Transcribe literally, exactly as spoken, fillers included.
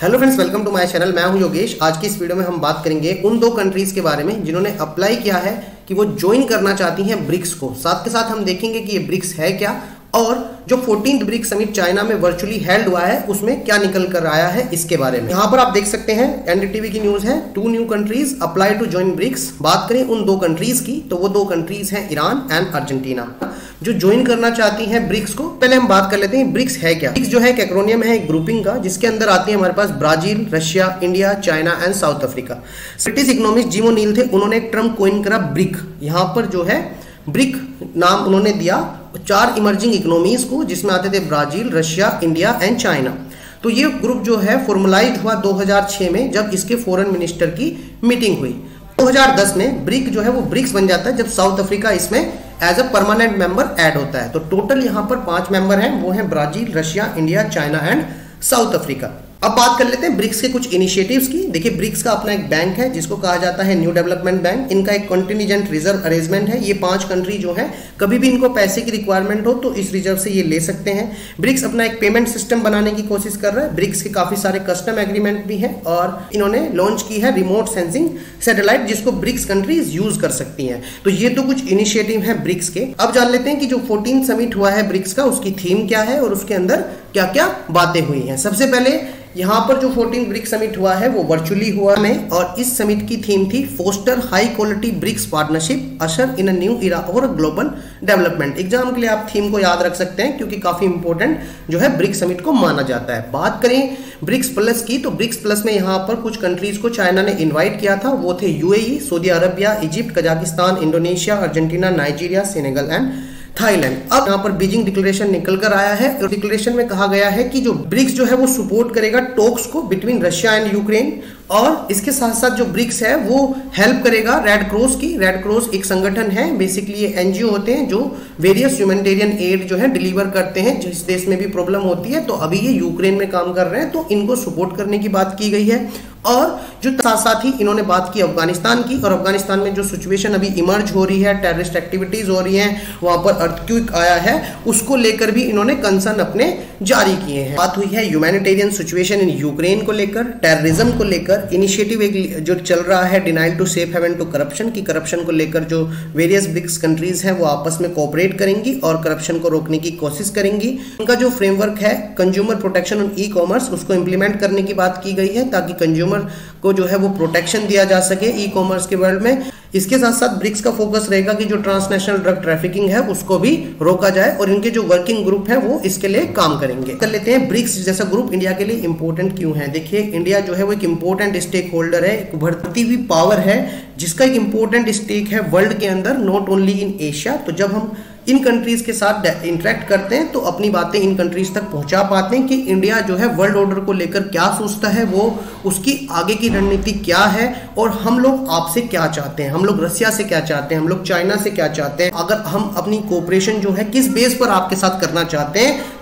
Hello friends, welcome to my channel. मैं हूं योगेश। आज की इस वीडियो में हम बात करेंगे उन दो कंट्रीज के बारे में जिन्होंने अप्लाई किया है कि वो ज्वाइन करना चाहती हैं ब्रिक्स को। साथ के साथ हम देखेंगे कि ये ब्रिक्स है क्या और जो फोर्टीन्थ ब्रिक्स समिट चाइना में वर्चुअली हेल्ड हुआ है उसमें क्या निकल कर आया है इसके बारे में। यहाँ पर आप देख सकते हैं एनडीटीवी की न्यूज है, two new countries apply to join BRICS. बात करें उन दो कंट्रीज की तो वो दो कंट्रीज हैं ईरान एंड अर्जेंटीना, जो ज्वाइन करना चाहती हैं ब्रिक्स को। पहले हम बात कर लेते हैं ब्रिक्स है क्या। ब्रिक्स जो है एक एक्रोनियम है, एक ग्रुपिंग का, जिसके अंदर आती है हमारे पास Brazil, Russia, India, China and South Africa. British economist Jim O'Neill थे, उन्होंने एक टर्म कोइन करा ब्रिक। यहाँ पर जो है ब्रिक नाम उन्होंने दिया चार इमर्जिंग इकोनॉमीज को, जिसमें आते थे Brazil, Russia, India and China. तो ये ग्रुप जो है फॉर्मलाइज हुआ दो हज़ार छह में, जब इसके फॉरेन मिनिस्टर की मीटिंग हुई। दो हज़ार दस में ब्रिक जो है वो ब्रिक्स बन जाता है जब साउथ अफ्रीका इसमें as a permanent member add होता है। तो टोटल यहाँ पर पांच मेंबर हैं, वो हैं Brazil, Russia, India, China and South Africa. अब बात कर लेते हैं ब्रिक्स के कुछ इनिशिएटिव्स की। देखिए, ब्रिक्स का अपना एक बैंक है जिसको कहा जाता है न्यू डेवलपमेंट बैंक। इनका एक कंटिजेंट रिजर्व अरेंजमेंट है। ये पांच कंट्री जो है कभी भी इनको पैसे की रिक्वायरमेंट हो तो इस रिजर्व से ये ले सकते हैं। ब्रिक्स अपना एक पेमेंट सिस्टम बनाने की कोशिश कर रहा है। ब्रिक्स के काफी सारे कस्टम एग्रीमेंट भी है और इन्होंने लॉन्च की है रिमोट सेंसिंग सैटेलाइट, जिसको ब्रिक्स कंट्रीज यूज कर सकती हैं। तो ये तो कुछ इनिशिएटिव है ब्रिक्स के। अब जान लेते हैं कि जो फोर्टीन समिट हुआ है ब्रिक्स का, उसकी थीम क्या है और उसके अंदर क्या क्या बातें हुई हैं। सबसे पहले यहाँ पर जो फोर्टीन ब्रिक्स समिट हुआ है वो वर्चुअली हुआ में, और इस समिट की थीम थी foster high quality BRICS partnership usher in a new era और ग्लोबल डेवलपमेंट। एग्जाम के लिए आप थीम को याद रख सकते हैं क्योंकि काफी इंपॉर्टेंट जो है ब्रिक्स समिट को माना जाता है। बात करें ब्रिक्स प्लस की तो ब्रिक्स प्लस में यहाँ पर कुछ कंट्रीज को चाइना ने इन्वाइट किया था। वो थे UAE, Saudi Arabia, Egypt, Kazakhstan, Indonesia, Argentina, Nigeria, Senegal and Thailand. अब यहाँ पर बीजिंग डिक्लेरेशन निकल कर आया है और डिक्लेरेशन में कहा गया है कि जो ब्रिक्स जो है वो सपोर्ट करेगा टॉक्स को बिटवीन रशिया एंड यूक्रेन, और इसके साथ साथ जो ब्रिक्स है वो हेल्प करेगा रेड क्रॉस की। रेड क्रॉस एक संगठन है, बेसिकली ये एनजीओ होते हैं जो वेरियस ह्यूमैनिटेरियन एड जो है डिलीवर करते हैं जिस देश में भी प्रॉब्लम होती है। तो अभी ये यूक्रेन में काम कर रहे हैं, तो इनको सपोर्ट करने की बात की गई है। और जो साथ साथ ही इन्होंने बात की अफगानिस्तान की, और अफगानिस्तान में जो सिचुएशन अभी इमर्ज हो रही है, टेररिस्ट एक्टिविटीज हो रही हैं, वहां पर अर्थक्वेक आया है, उसको लेकर भी इन्होंने कंसर्न अपने जारी किए हैं। बात हुई है ह्यूमैनिटेरियन सिचुएशन इन यूक्रेन को लेकर, टेररिज्म को लेकर। इनिशिएटिव एक जो चल रहा है denial to safe haven to corruption की, करप्शन को लेकर जो वेरियस ब्रिक्स कंट्रीज है वो आपस में कोऑपरेट करेंगी और करप्शन को रोकने की कोशिश करेंगी। उनका जो फ्रेमवर्क है consumer protection on e commerce, उसको इंप्लीमेंट करने की बात की गई है ताकि कंज्यूमर को जो है वो प्रोटेक्शन दिया जा सके ई कॉमर्स के वर्ल्ड में। इसके साथ साथ ब्रिक्स का फोकस रहेगा कि जो ट्रांसनेशनल ड्रग ट्रैफिकिंग है उसको भी रोका जाए, और इनके जो वर्किंग ग्रुप है वो इसके लिए काम करेंगे। कर लेते हैं ब्रिक्स जैसा ग्रुप इंडिया के लिए इंपॉर्टेंट क्यों है। देखिए, इंडिया जो है वो एक इंपॉर्टेंट स्टेक होल्डर है, एक बढ़ती हुई पावर है जिसका एक इंपॉर्टेंट स्टेक है वर्ल्ड के अंदर, नॉट ओनली इन एशिया। तो जब हम इन कंट्रीज के साथ इंटरेक्ट करते हैं तो अपनी बातें इन कंट्रीज तक पहुंचा पाते हैं कि इंडिया जो है वर्ल्ड ऑर्डर को लेकर क्या सोचता है, वो उसकी आगे की रणनीति क्या है, और हम लोग आपसे क्या चाहते हैं, हम लोग रशिया से क्या चाहते हैं, हम लोग चाइना से क्या चाहते हैं, अगर हम अपनी कोऑपरेशन जो है किस बेस पर आपके साथ करना चाहते हैं,